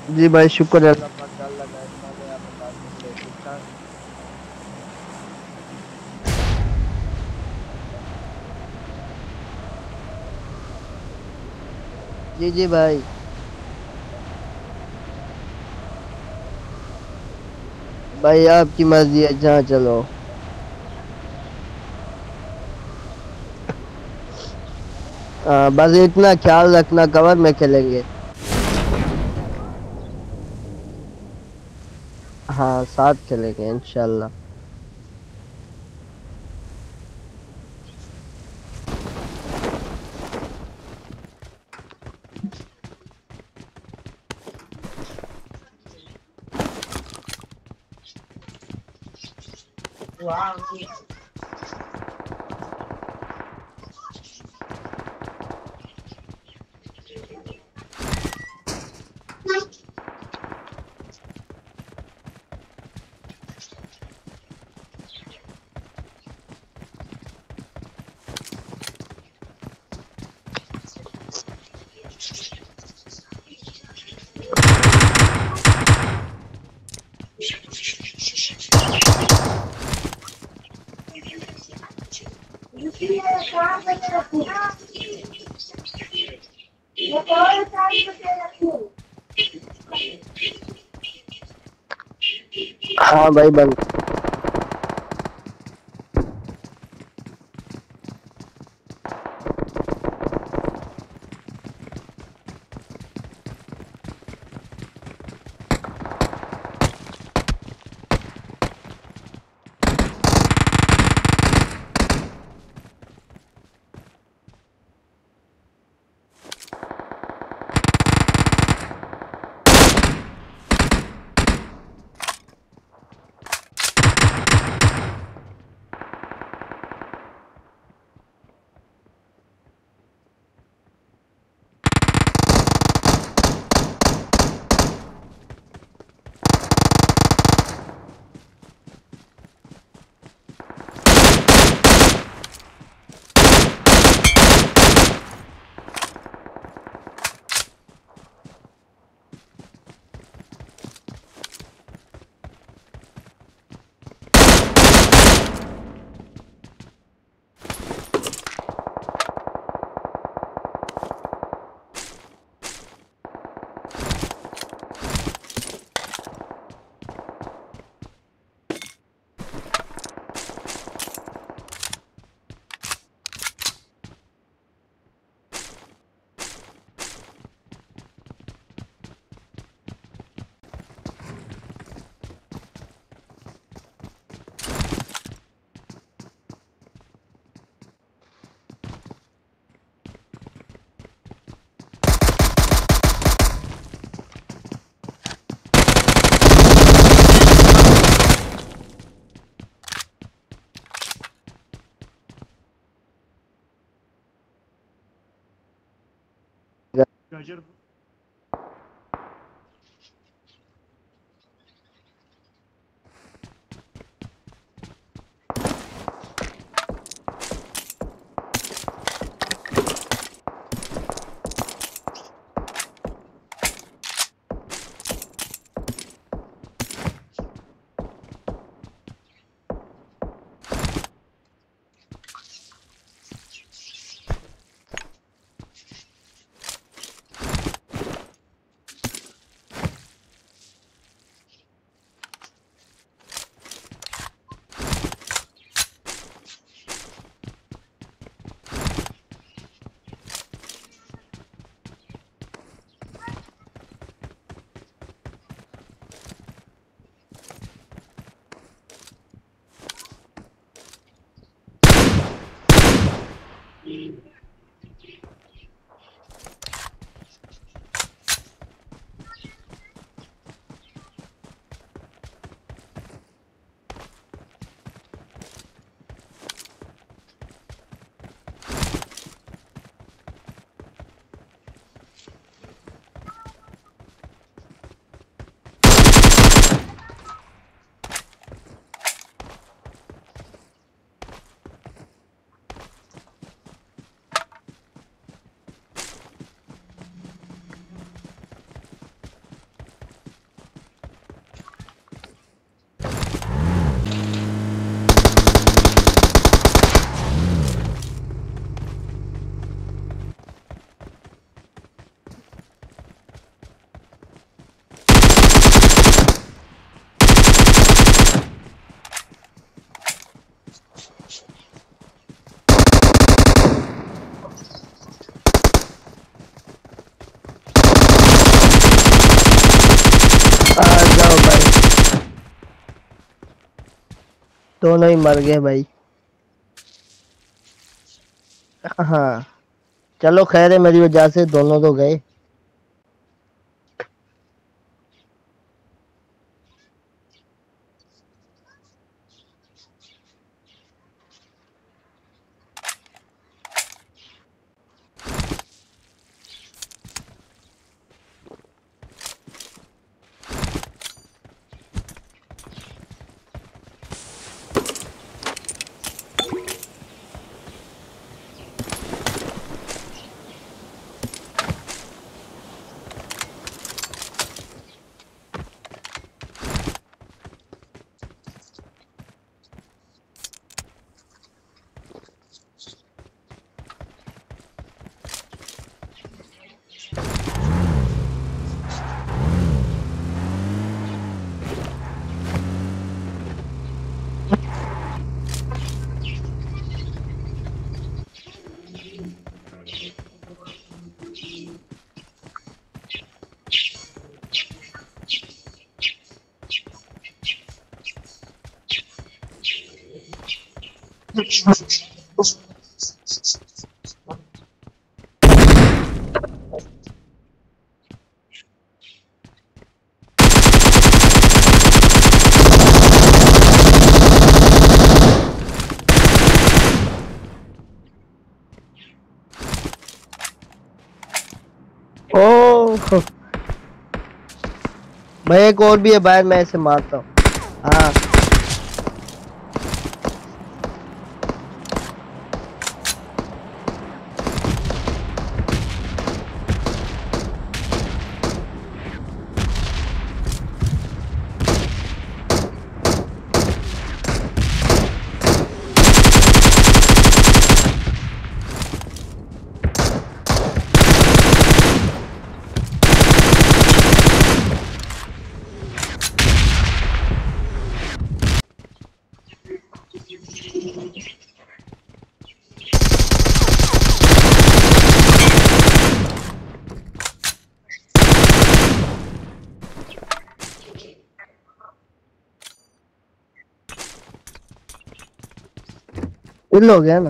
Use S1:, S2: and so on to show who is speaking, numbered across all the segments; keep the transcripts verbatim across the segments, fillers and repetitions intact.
S1: जी भाई शुक्र है अल्लाह पाक का। अल्लाह का एहसान है। आप बता कैसे हो? ठीक ठाक। जी जी भाई। भाई आपकी मर्जी है जहाँ चलो। हाँ बस इतना ख्याल रखना कवर में खेलेंगे। हाँ साथ खेलेंगे इंशाल्लाह। हाँ भाई बंद। दोनों ही मर गए भाई। हाँ चलो खैर है, मेरी वजह से दोनों तो गए। ओ भाई एक और भी है बाहर, मैं इसे मारता हूँ। हाँ किल हो गया ना।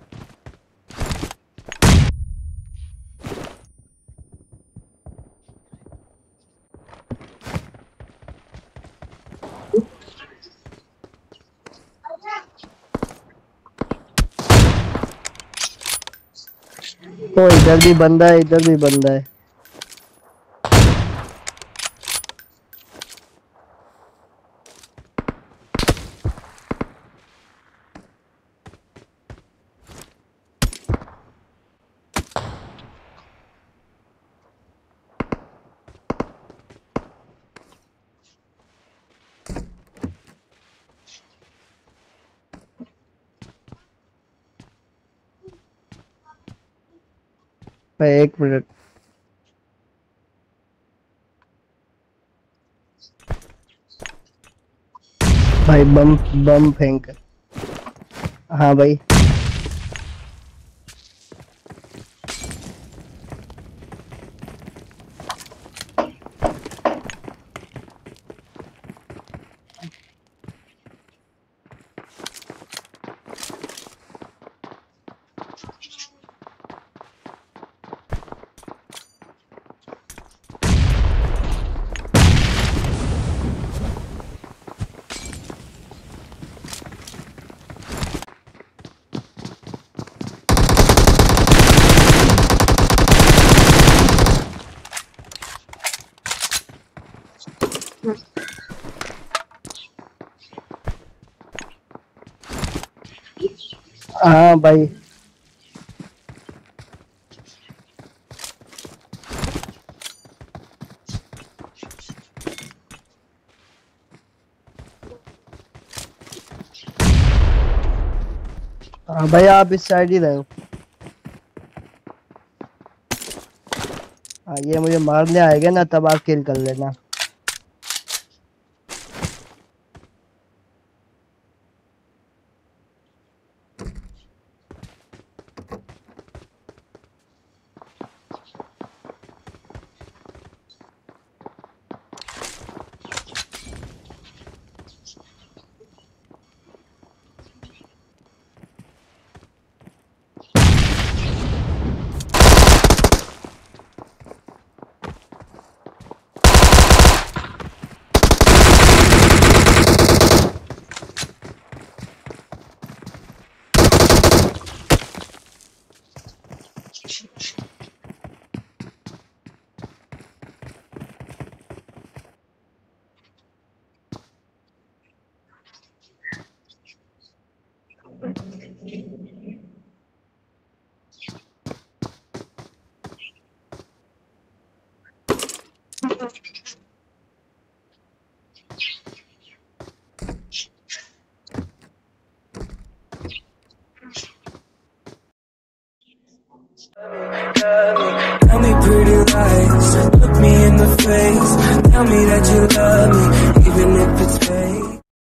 S1: तो इधर भी बंदा है, इधर भी बंदा है। भाई एक मिनट। भाई बम बम फेंक। हाँ भाई। हाँ भाई। हाँ भाई आप इस साइड ही रहे हो। हाँ ये मुझे मारने आएगा ना, तब आप किल कर लेना।
S2: Tell me pretty lies, look me in the face. Tell me that you love me.